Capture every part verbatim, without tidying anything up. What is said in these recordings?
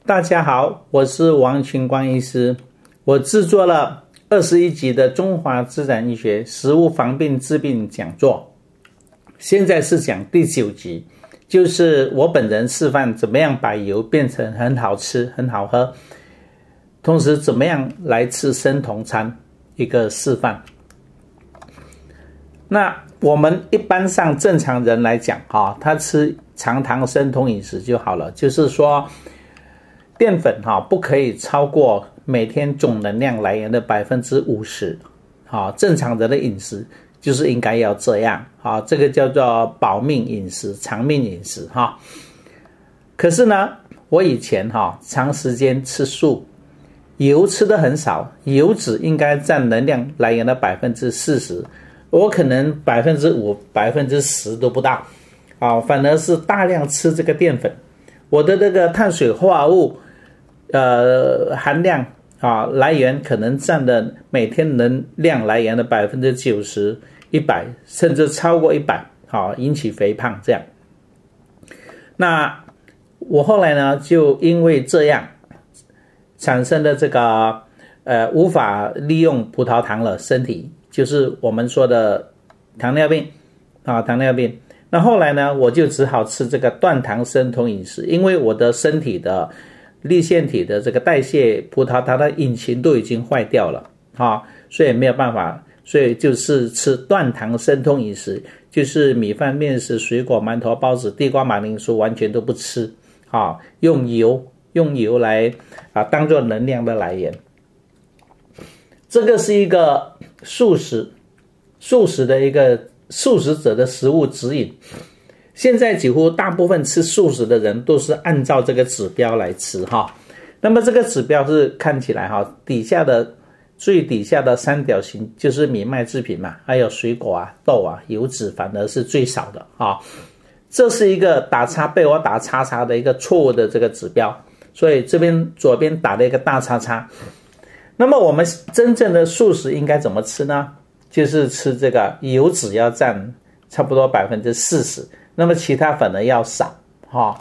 大家好，我是王群光医师。我制作了二十一集的中华自然医学食物防病治病讲座，现在是讲第九集，就是我本人示范怎么样把油变成很好吃很好喝，同时怎么样来吃生酮餐一个示范。那我们一般上正常人来讲啊，他吃常糖生酮饮食就好了，就是说淀粉哈不可以超过每天总能量来源的 百分之五十， 正常人的饮食就是应该要这样，这个叫做保命饮食长命饮食。可是呢我以前长时间吃素，油吃的很少，油脂应该占能量来源的 百分之四十， 我可能 百分之五 百分之十 都不到，反而是大量吃这个淀粉，我的这个碳水化合物呃，含量啊，来源可能占的每天能量来源的 百分之九十、一百，甚至超过一百，好，引起肥胖这样。那我后来呢，就因为这样产生的这个呃无法利用葡萄糖了，身体就是我们说的糖尿病啊，糖尿病。那后来呢，我就只好吃这个断糖生酮饮食，因为我的身体的粒线体的这个代谢葡萄糖的引擎都已经坏掉了，啊，所以没有办法，所以就是吃断糖生酮饮食，就是米饭、面食、水果、馒头、包子、地瓜、马铃薯完全都不吃，啊，用油用油来啊当做能量的来源。这个是一个素食素食的一个素食者的食物指引。现在几乎大部分吃素食的人都是按照这个指标来吃哈。那么这个指标是看起来哈，底下的最底下的三角形就是米麦制品嘛，还有水果啊、豆啊，油脂反而是最少的啊。这是一个打叉被我打叉叉的一个错误的这个指标，所以这边左边打了一个大叉叉。那么我们真正的素食应该怎么吃呢？就是吃这个油脂要占差不多 百分之四十。那么其他反而要少，哈，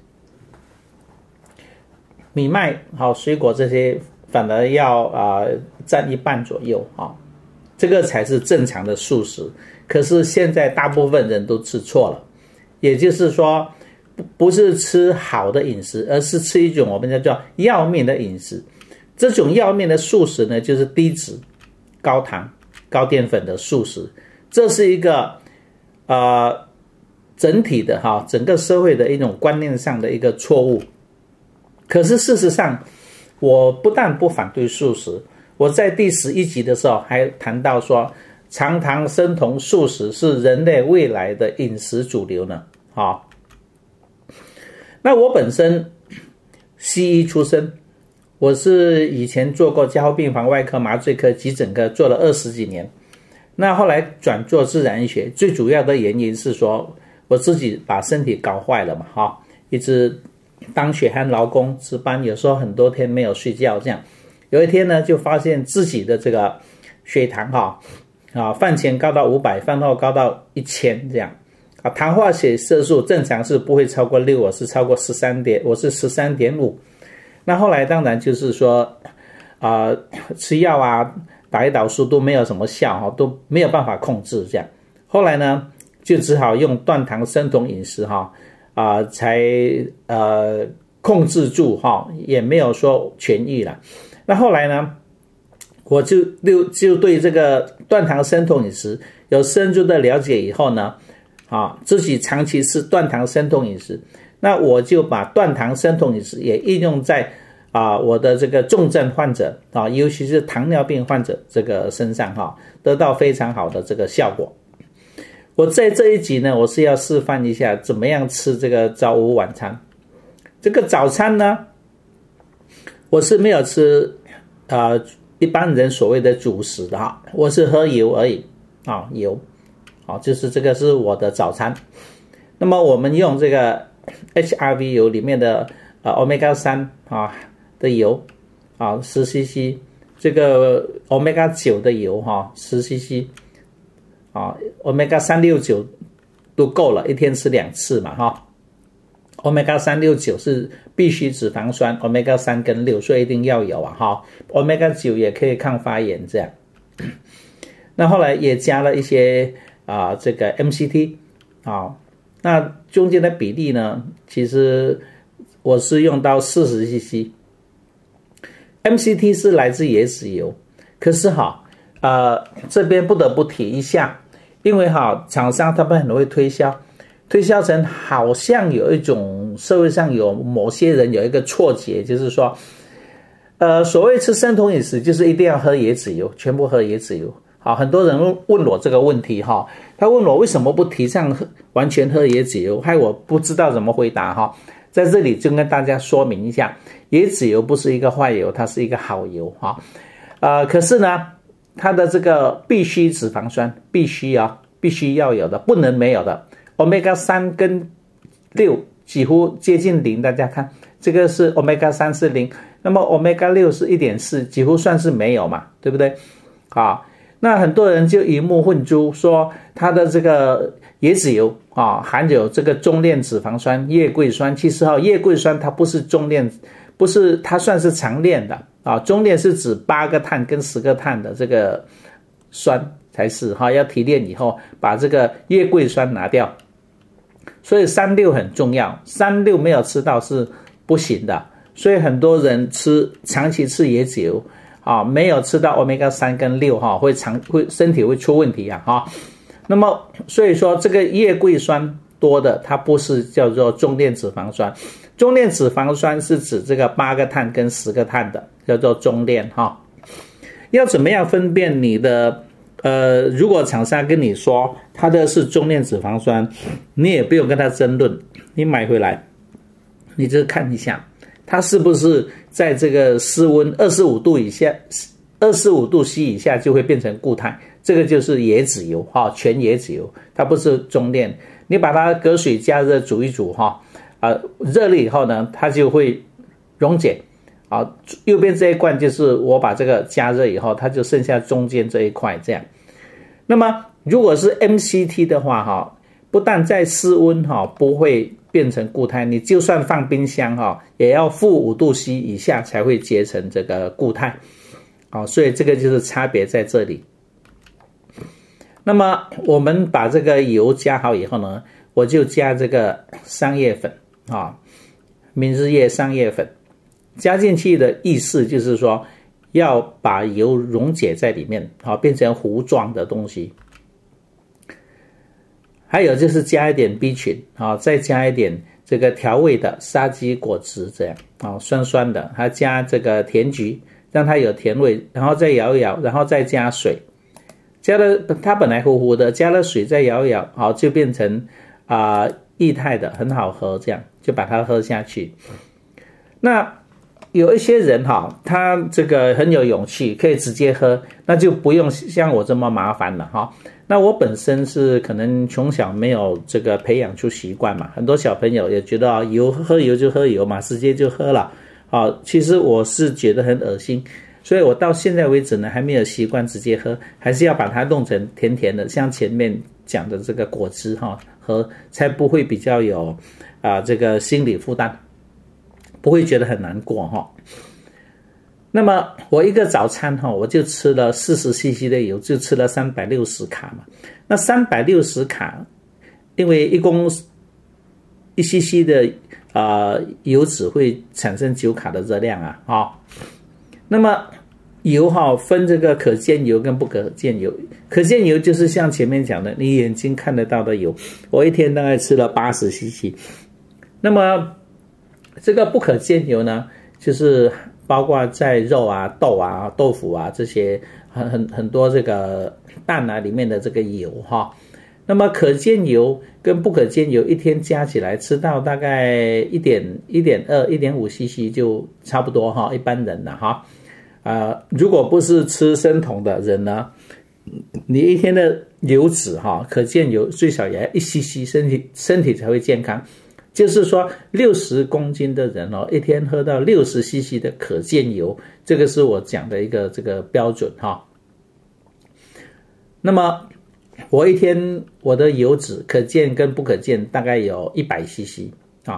米麦好水果这些反而要啊、呃、占一半左右啊，这个才是正常的素食。可是现在大部分人都吃错了，也就是说不不是吃好的饮食，而是吃一种我们叫做要命的饮食。这种要命的素食呢，就是低脂、高糖、高淀粉的素食。这是一个呃。整体的哈，整个社会的一种观念上的一个错误。可是事实上，我不但不反对素食，我在第十一集的时候还谈到说，常糖生酮素食是人类未来的饮食主流呢。好，那我本身西医出身，我是以前做过加护病房外科、麻醉科、急诊科，做了二十几年。那后来转做自然医学，最主要的原因是说，我自己把身体搞坏了嘛，哈，一直当血汗劳工值班，有时候很多天没有睡觉，这样有一天呢，就发现自己的这个血糖哈啊，饭前高到五百，饭后高到一千这样啊，糖化血色素正常是不会超过六，我是超过十三点，我是十三点五。那后来当然就是说啊、呃，吃药啊，打胰岛素都没有什么效哈，都没有办法控制这样。后来呢，就只好用断糖生酮饮食哈啊、呃，才呃控制住哈，也没有说痊愈了。那后来呢，我就就就对这个断糖生酮饮食有深入的了解以后呢，啊，自己长期吃断糖生酮饮食，那我就把断糖生酮饮食也应用在啊我的这个重症患者啊，尤其是糖尿病患者这个身上哈，得到非常好的这个效果。我在这一集呢，我是要示范一下怎么样吃这个早午晚餐。这个早餐呢，我是没有吃呃一般人所谓的主食的哈，我是喝油而已啊，油，好，就是这个是我的早餐。那么我们用这个 H R V 油里面的呃 omega 三 啊的油啊 十 C C， 这个 omega 九 的油哈 十 C C。啊 ，omega 三六九都够了，一天吃两次嘛，哈。omega 三六九是必需脂肪酸 omega 三跟六，所以一定要有啊哈。omega 九也可以抗发炎这样。那后来也加了一些啊、呃、这个 M C T 啊，那中间的比例呢，其实我是用到 四十 C C。M C T 是来自椰子油，可是哈呃这边不得不提一下，因为哈厂商他们很会推销，推销成好像有一种社会上有某些人有一个错觉，就是说呃所谓吃生酮饮食就是一定要喝椰子油，全部喝椰子油。好，很多人问我这个问题哈，他问我为什么不提倡完全喝椰子油，害我不知道怎么回答哈。在这里就跟大家说明一下，椰子油不是一个坏油，它是一个好油哈。呃，可是呢，它的这个必需脂肪酸必须啊，必须要有的，不能没有的。omega 三跟六几乎接近零，大家看这个是 omega 三是零，那么 omega 六是 一点四， 几乎算是没有嘛，对不对？好。那很多人就鱼目混珠，说它的这个椰子油啊，含有这个中链脂肪酸叶桂酸。其实哈，叶桂酸它不是中链，不是它算是长链的啊。中链是指八个碳跟十个碳的这个酸才是哈，要提炼以后把这个叶桂酸拿掉。所以三六很重要，三六没有吃到是不行的。所以很多人吃长期吃椰子油。啊，没有吃到 omega 三跟六哈，会长会身体会出问题啊哈。那么所以说这个叶桂酸多的，它不是叫做中链脂肪酸，中链脂肪酸是指这个八个碳跟十个碳的，叫做中链哈。要怎么样分辨你的呃，如果厂商跟你说它的是中链脂肪酸，你也不用跟他争论，你买回来你就看一下。它是不是在这个室温二十五度以下 ,二十五度 C 以下就会变成固态，这个就是椰子油哈，全椰子油，它不是中链。你把它隔水加热煮一煮哈，啊，热了以后呢，它就会溶解。啊，右边这一罐就是我把这个加热以后，它就剩下中间这一块这样。那么如果是 M C T 的话哈，不但在室温哈不会变成固态，你就算放冰箱哈，也要负五度 C 以下才会结成这个固态。好，所以这个就是差别在这里。那么我们把这个油加好以后呢，我就加这个桑叶粉啊，明日叶桑叶粉加进去的意思就是说，要把油溶解在里面，好，变成糊状的东西。还有就是加一点 B 群啊，再加一点这个调味的沙棘果汁，这样啊，酸酸的，还加这个甜菊，让它有甜味，然后再摇一摇，然后再加水，加了它本来糊糊的，加了水再摇一摇，好，就变成啊、呃、液态的，很好喝，这样就把它喝下去。那有一些人哈，他这个很有勇气，可以直接喝，那就不用像我这么麻烦了哈。那我本身是可能从小没有这个培养出习惯嘛，很多小朋友也觉得啊，油喝油就喝油嘛，直接就喝了。啊，其实我是觉得很恶心，所以我到现在为止呢，还没有习惯直接喝，还是要把它弄成甜甜的，像前面讲的这个果汁哈，喝才不会比较有啊、呃、这个心理负担，不会觉得很难过哈。那么我一个早餐哈，我就吃了 四十 C C 的油，就吃了三百六十卡嘛。那三百六十卡，因为一共一 C C 的呃油脂会产生九卡的热量啊，哦，那么油哈分这个可见油跟不可见油，可见油就是像前面讲的，你眼睛看得到的油，我一天大概吃了 八十 C C。那么这个不可见油呢，就是包括在肉啊、豆啊、豆腐啊这些很很很多这个蛋啊里面的这个油哈。那么可见油跟不可见油一天加起来吃到大概一点一点二、一点五 C C 就差不多哈，一般人了哈。呃，如果不是吃生酮的人呢，你一天的油脂哈，可见油最少也要一 C C， 身体身体才会健康。就是说六十公斤的人哦，一天喝到六十 C C 的可见油，这个是我讲的一个这个标准哈。那么我一天我的油脂可见跟不可见大概有一百 C C 啊，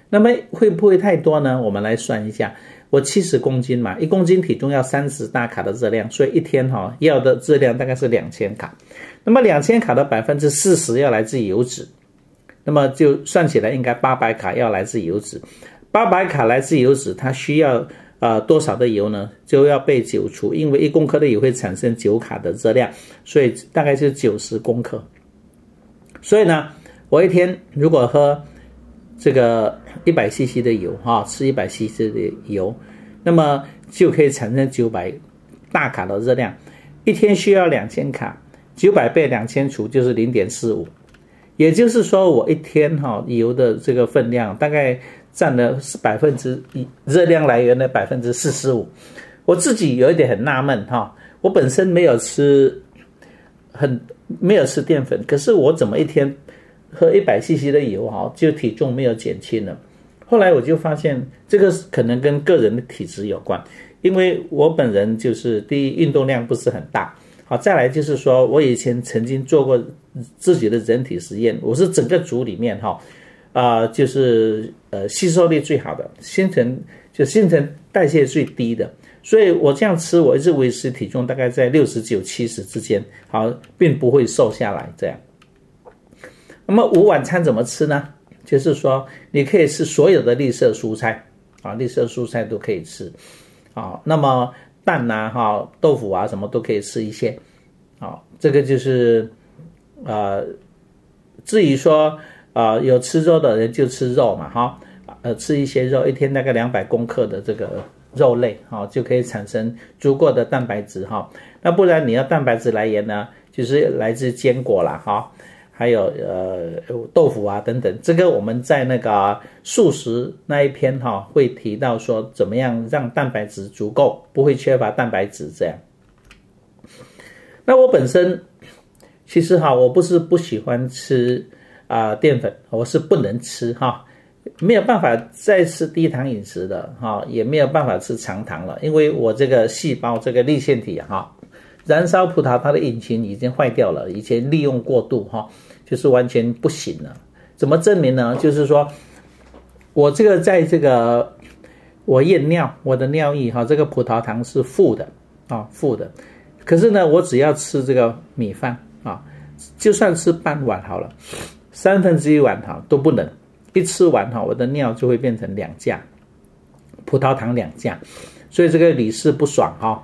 那么会不会太多呢？我们来算一下，我七十公斤嘛，一公斤体重要三十大卡的热量，所以一天哈、哦、要的热量大概是两千卡。那么两千卡的百分之四十要来自油脂，那么就算起来应该八百卡要来自油脂。八百卡来自油脂，它需要呃多少的油呢？就要被九除，因为一公克的油会产生九卡的热量，所以大概是九十公克。所以呢，我一天如果喝这个一百 C C 的油哈，吃一百 C C 的油，那么就可以产生九百大卡的热量。一天需要两千卡，九百被两千除就是 零点四五， 也就是说我一天哈油的这个分量大概占了百分之一热量来源的百分之四十五。我自己有一点很纳闷哈，我本身没有吃很没有吃淀粉，可是我怎么一天喝一百 C C 的油哈，就体重没有减轻了？后来我就发现这个可能跟个人的体质有关，因为我本人就是第一运动量不是很大，好，再来就是说我以前曾经做过自己的人体实验，我是整个组里面哈啊、呃、就是呃吸收力最好的，新陈就新陈代谢最低的，所以我这样吃，我一直维持体重大概在六十九、七十之间，好，并不会瘦下来这样。那么午晚餐怎么吃呢？就是说你可以吃所有的绿色蔬菜啊，绿色蔬菜都可以吃啊。那么蛋啊、哈豆腐啊什么都可以吃一些啊。这个就是呃，至于说呃有吃肉的人就吃肉嘛哈，呃吃一些肉，一天大概两百公克的这个肉类哈，就可以产生足够的蛋白质哈。那不然你要蛋白质来源呢，就是来自坚果啦哈。还有呃豆腐啊等等，这个我们在那个素食那一篇哈、哦、会提到说怎么样让蛋白质足够，不会缺乏蛋白质这样。那我本身其实哈，我不是不喜欢吃啊、呃、淀粉，我是不能吃哈，没有办法再吃低糖饮食的哈，也没有办法吃长糖了，因为我这个细胞这个粒线体哈。燃烧葡萄糖的引擎已经坏掉了，以前利用过度哈，就是完全不行了。怎么证明呢？就是说我这个在这个我验尿，我的尿液哈，这个葡萄糖是负的啊，负的。可是呢，我只要吃这个米饭啊，就算吃半碗好了，三分之一碗哈都不能，一吃完哈，我的尿就会变成两价，葡萄糖两价，所以这个屡试不爽哈。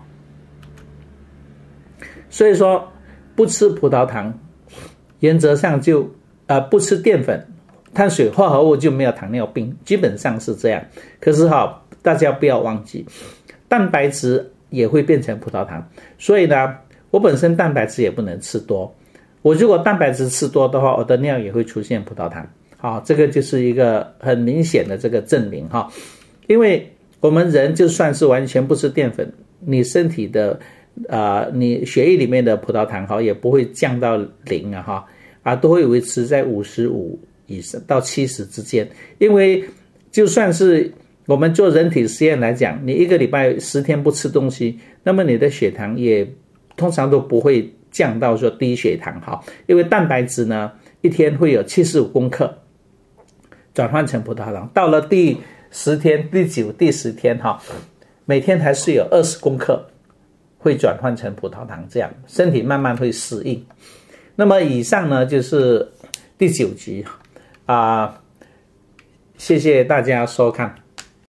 所以说不吃葡萄糖，原则上就呃不吃淀粉、碳水化合物就没有糖尿病，基本上是这样。可是哈，大家不要忘记，蛋白质也会变成葡萄糖，所以呢，我本身蛋白质也不能吃多。我如果蛋白质吃多的话，我的尿也会出现葡萄糖。好，这个就是一个很明显的这个证明哈，因为我们人就算是完全不吃淀粉，你身体的呃，你血液里面的葡萄糖哈也不会降到零啊哈啊，都会维持在五十五以上到七十之间。因为就算是我们做人体实验来讲，你一个礼拜十天不吃东西，那么你的血糖也通常都不会降到说低血糖哈，因为蛋白质呢一天会有七十五公克转换成葡萄糖，到了第十天、第九、第十天哈，每天还是有二十公克。会转换成葡萄糖，这样身体慢慢会适应。那么以上呢就是第九集啊、呃，谢谢大家收看。